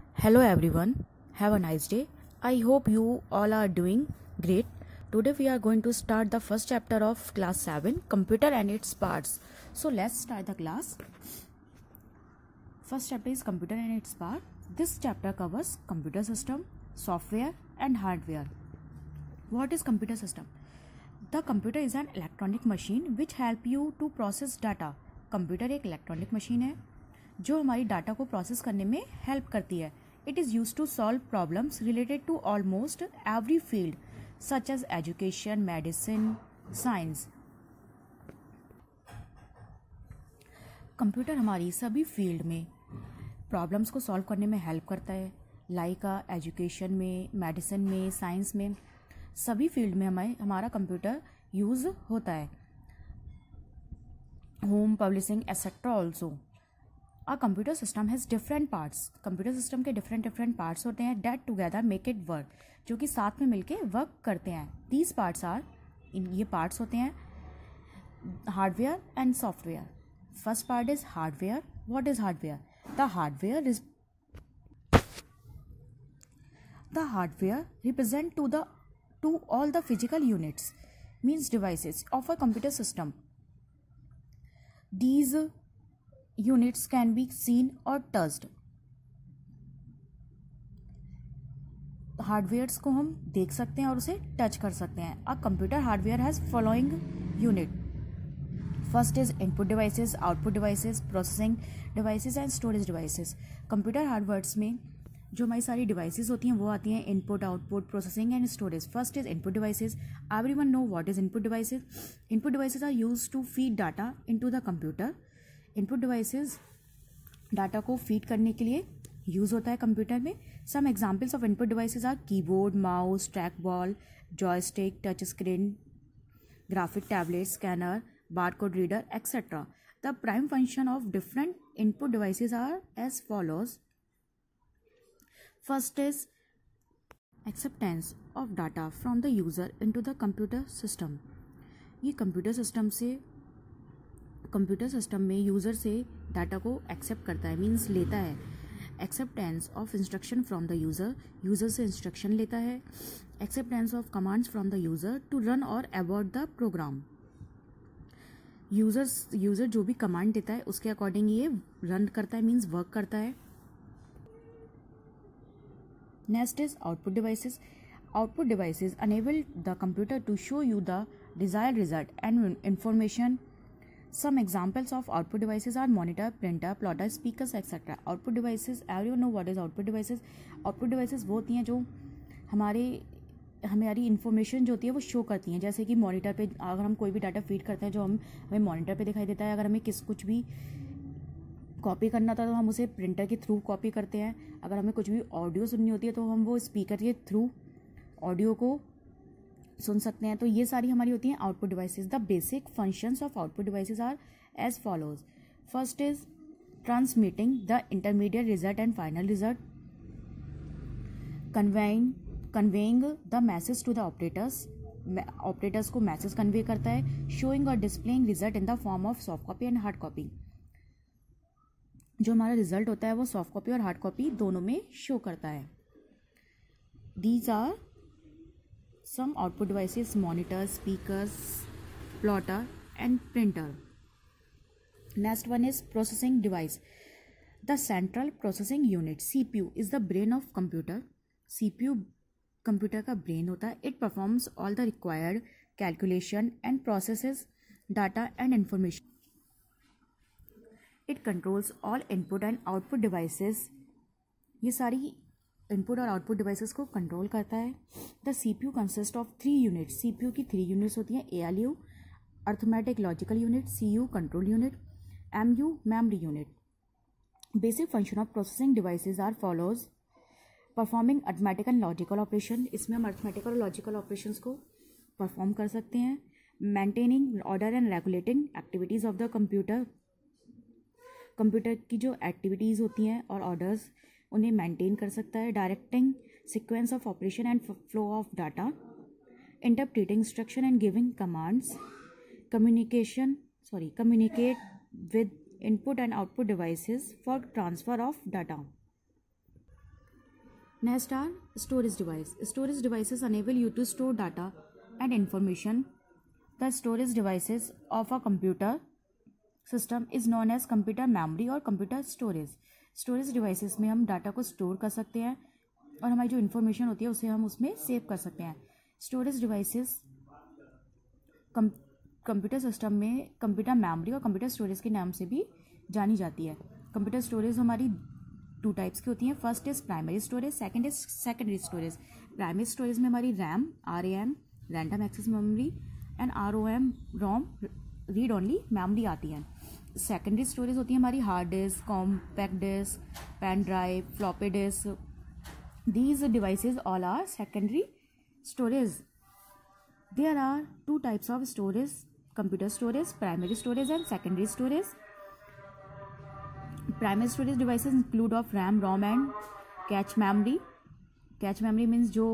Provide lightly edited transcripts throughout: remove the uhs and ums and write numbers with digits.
Hello everyone, have a nice day. I hope you all are doing great. Today we are going to start the first chapter of class 7, computer and its parts. So let's start the class. First chapter is computer and its part. This chapter covers computer system, software and hardware. What is computer system? The computer is an electronic machine which help you to process data. Computer एक electronic machine है जो हमारी data को process करने में help करती है. It is use to solve problems related to almost every field such as education, medicine, science. Computer हमारी सभी फील्ड में प्रॉब्लम्स को सॉल्व करने में हेल्प करता है. लाइक एजुकेशन में, मेडिसिन में, साइंस में, सभी फील्ड में हमारा कंप्यूटर यूज़ होता है. Home, publishing etcetera also. A computer system has different parts. Computer system के डिफरेंट पार्ट्स होते हैं that together make it work, जो कि साथ में मिलके वर्क करते हैं. These parts are, ये पार्ट्स होते हैं hardware and software. First part is hardware. What is hardware? The hardware represent to all the physical units, means devices of a computer system. These units can be seen or touched. Hardwares को हम देख सकते हैं और उसे touch कर सकते हैं. A computer hardware has following unit. First is input devices, output devices, processing devices and storage devices. Computer hardwares में जो हमारी सारी डिवाइसेस होती हैं वो आती हैं input, output, processing and storage. First is input devices. Everyone know what is input devices. Input devices are used to feed data into the computer. Input devices data को फीड करने के लिए यूज़ होता है कंप्यूटर में. Some examples of input devices are keyboard, mouse, track ball, joystick, touch screen, graphic tablet, scanner, barcode reader, etcetera. The prime function of different input devices are as follows. First is acceptance of data from the user into the computer system. ये computer system में user से data को accept करता है, means लेता है. Acceptance of instruction from the user से instruction लेता है. Acceptance of commands from the user to run और अबॉर्ट द प्रोग्राम. यूज़र जो भी कमांड देता है उसके अकॉर्डिंग ये रन करता है, मीन्स वर्क करता है. Next is output devices. Output devices enable the computer to show you the desired result and information. Some examples of output devices are monitor, printer, plotter, speakers, etc. Output devices, everyone know what is output devices. Output devices वो होती हैं जो हमारी information जो होती है वो show करती हैं. जैसे कि मॉनिटर पे अगर हम कोई भी डाटा फीड करते हैं जो हमें मॉनिटर पे दिखाई देता है. अगर हमें कुछ भी कॉपी करना था तो हम उसे प्रिंटर के थ्रू कॉपी करते हैं. अगर हमें कुछ भी ऑडियो सुननी होती है तो हम वो स्पीकर के थ्रू ऑडियो को सुन सकते हैं. तो ये सारी हमारी होती हैं output devices. The basic functions of output devices are as follows. First is transmitting the intermediate result and final result, conveying the message to the operators को मैसेज कन्वे करता है. शोइंग और displaying result in the form of soft copy and hard copy. जो हमारा result होता है वो soft copy और हार्ड कॉपी दोनों में शो करता है. These are some output devices: monitor, speakers, plotter and printer. Next one is processing device. The central processing unit, CPU, is the brain of computer. CPU computer का brain होता है. It performs all the required calculation and processes data and information. It controls all input and output devices. ये सारी input और output devices को control करता है. The CPU consist of 3 units. CPU की 3 यूनिट्स होती हैं. ALU arithmetic logical unit, CU control unit, MU memory unit. Basic function of processing devices are follows. Performing arithmetic and logical operation. इसमें हम arithmetic और logical operations को perform कर सकते हैं. Maintaining order and regulating activities of the computer. Computer की जो activities होती हैं और ऑर्डर्स उन्हें मेंटेन कर सकता है. Directing sequence of operation and flow of data. Interpreting instruction and giving commands. Communicate with input and output devices for transfer of data. Next are storage device. Storage devices enable you to store data and information. The storage devices of a computer system is known as computer memory और computer storage. Storage devices में हम data को store कर सकते हैं और हमारी जो इन्फॉर्मेशन होती है उसे हम उसमें सेव कर सकते हैं. स्टोरेज डिवाइसेस कंप्यूटर सिस्टम में कंप्यूटर मेमोरी और कंप्यूटर स्टोरेज के नाम से भी जानी जाती है. कंप्यूटर स्टोरेज हमारी 2 टाइप्स की होती हैं. First is primary storage, second is secondary storage. Primary storage में हमारी RAM, RAM random access memory and ROM read only memory आती है. सेकेंडरी स्टोरेज होती है हमारी hard disk, compact disk, pen drive, floppy disk. These devices all are secondary storage. There are 2 types of storage: computer storage, primary storage and secondary storage. Primary storage devices include of RAM, ROM and cache memory. Cache memory means जो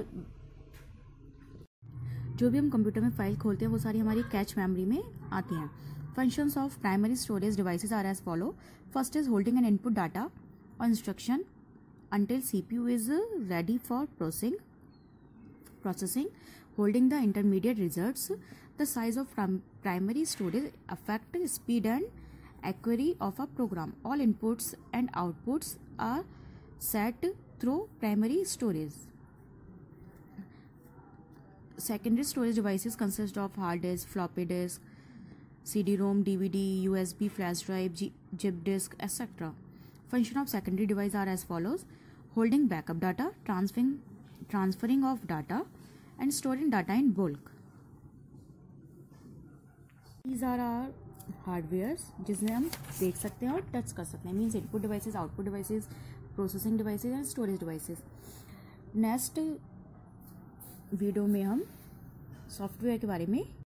भी हम computer में file खोलते हैं वो सारी हमारी cache memory में आती हैं. Functions of primary storage devices are as follow. First is holding an input data or instruction until CPU is ready for processing, holding the intermediate results. The size of primary storage affect speed and accuracy of a program. All inputs and outputs are set through primary storage. Secondary storage devices consist of hard disk, floppy disk, CD-ROM, DVD, USB, flash drive, zip disk, etc. Function of secondary device are as follows: holding backup data, transferring of data and storing data in bulk. These are our hardwares जिसमें हम देख सकते हैं और touch कर सकते हैं. Means input devices, output devices, processing devices and storage devices. Next video में हम सॉफ्टवेयर के बारे में